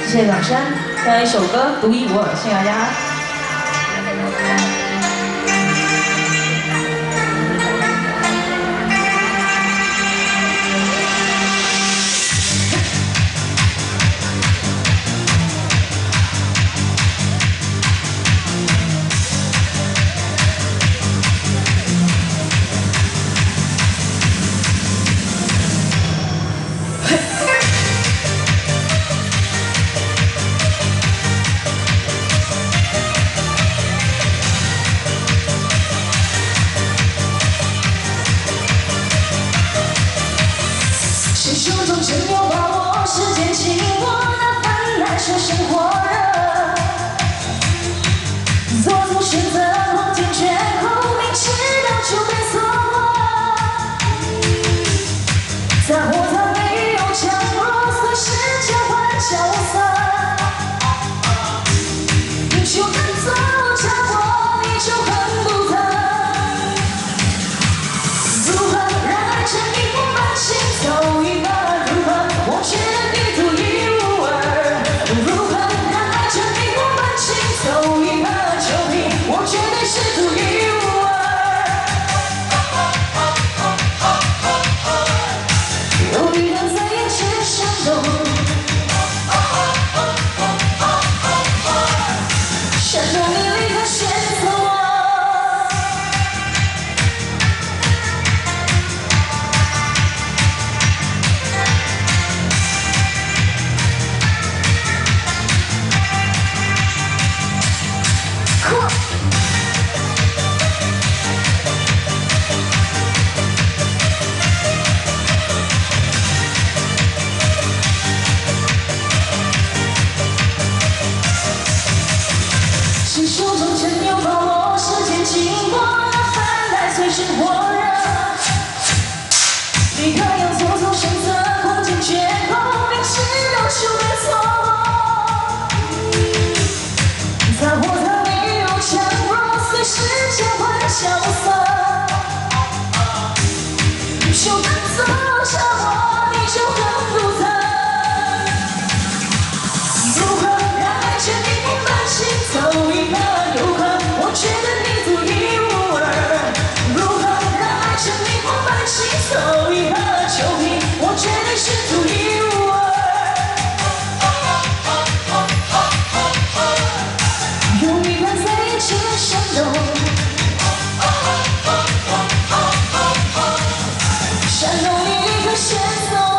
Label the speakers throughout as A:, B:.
A: 谢谢老山，再来一首歌独一无二，谢谢大家。
B: 谁手中真有把握？时间轻握，那饭来说生火热。做出选择，望见绝后，明知道就别错过。在火场没有强弱，随时交换角色。你就敢走下我，你就很独特。如何让爱成一幕满心走一个？如何？我觉得你独一无二。如何让爱成一幕满心走一个？就凭我绝对是独一无二。有一人在眼前闪动，闪动你立刻选择我。谁手中真有把握？时间经过，那饭来随时火热。你可要做出选择，空间绝口，明知道就别错过。在火场没有强弱，随时交换角色。就敢走下我，你就很独特。如何让爱成一幕满心走一个？如何？我觉得你独一无二。如何让爱成一幕满心走一个？就凭我绝对是独一无二。有一盘在眼前闪动，闪动你立刻选择我。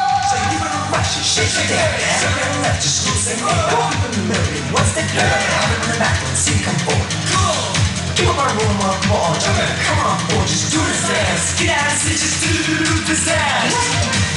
C: Just cruise and roll in the million. What's the girl? Out in the back, let's see, come forward. Cool. Give up our room, come on, come on, boy, just do this dance. Get out and just do this dance.